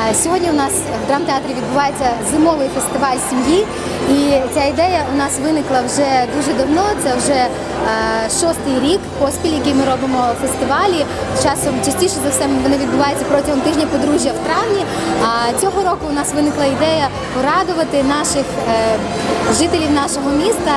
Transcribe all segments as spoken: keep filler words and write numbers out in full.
Сьогодні у нас в драмтеатрі відбувається зимовий фестиваль сім'ї, і ця ідея у нас виникла вже дуже давно. Це вже шостий рік поспіль, який ми робимо фестивалі. Часом частіше за все вони відбуваються протягом тижня подружжя в травні. А цього року у нас виникла ідея порадувати наших жителів нашого міста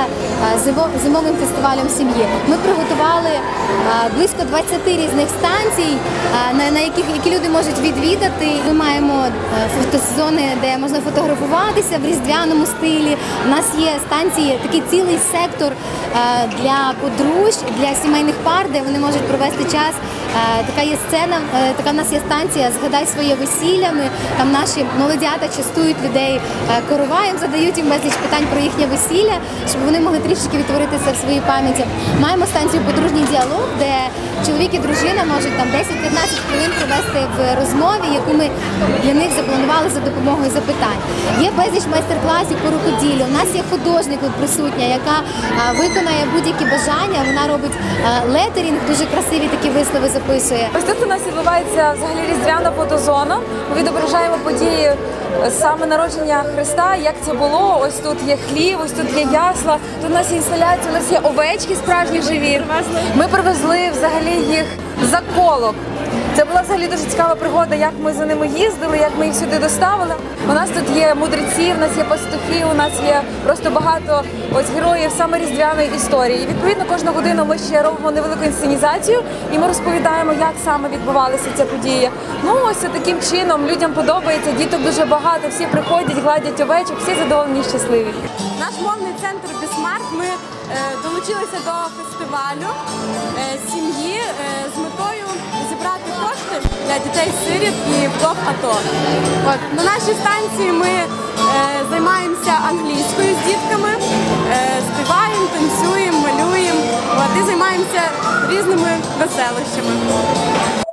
зимовим фестивалем сім'ї. Ми приготували близько двадцяти різних станцій, на яких які люди можуть відвідати. Ми маємо фотозони, де можна фотографуватися в різдвяному стилі. У нас є станції, такий цілий сектор для подружжя, для сімейних пар, де вони можуть провести час. Така є сцена, така в нас є станція «Згадай своє весілля». Ми, там наші молодята частують людей короваєм, задають їм безліч питань про їхнє весілля, щоб вони могли трішки відтворитися в своїй пам'яті. Маємо станцію «Подружній діалог», де чоловік і дружина можуть там десять-п'ятнадцять хвилин провести в розмові, яку ми для них запланували за допомогою запитань. Є безліч майстер-класів по рукоділлю. У нас є художник тут присутня, яка виконає будь-які бажання. Вона робить летерінг, дуже красиві такі вислови записує. Ось тут у нас відбувається взагалі різдвяна фотозона. Ми відображаємо події саме народження Христа, як це було. Ось тут є хліб, ось тут є ясла, тут у нас є інсталяція, у нас є овечки справжні живі. Ми привезли взагалі їх за колок. Це була взагалі дуже цікава пригода, як ми за ними їздили, як ми їх сюди доставили. У нас тут є мудреці, у нас є пастухи, у нас є просто багато ось героїв саме різдвяної історії. І відповідно кожну годину ми ще робимо невелику інсценізацію і ми розповідаємо, як саме відбувалася ця подія. Ну ось таким чином людям подобається, діток дуже багато, всі приходять, гладять овечок, всі задоволені і щасливі. Наш мовний центр «Бісмарт», ми е, долучилися до фестивалю е, сім'ї е, з метою зібрати кошти для дітей-сиріт і вдов АТО. От, на нашій станції ми е, займаємося англійською з дітками, е, співаємо, танцюємо, малюємо от, і займаємося різними веселощами.